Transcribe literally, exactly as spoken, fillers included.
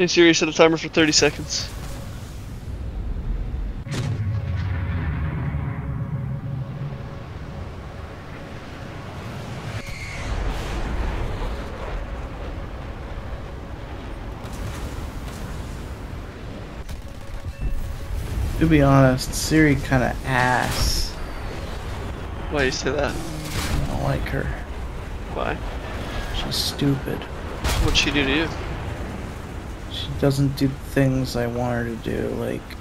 Hey Siri, set a timer for thirty seconds. To be honest, Siri kinda ass. Why do you say that? I don't like her. Why? She's stupid. What'd she do to you? She doesn't do things I want her to do, like